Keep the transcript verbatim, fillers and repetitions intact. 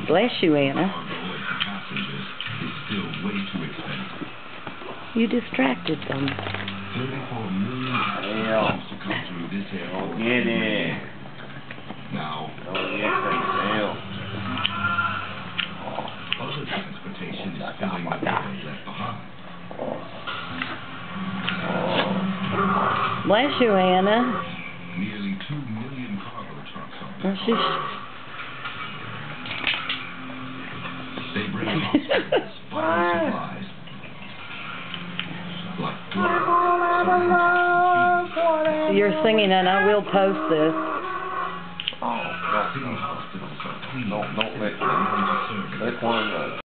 Bless you, Anna. You distracted them. thirty-four million passengers to come through this airport. Get it. Now, Oh, yes, hell. other transportation is filling the void left behind. Bless you, Anna. Nearly two million cargo trucks are Well, she's... They bring hospitals, vital supplies, like drugs. You're singing, and I will post this. Oh, City hospitals are clean. don't, don't let, let one, uh,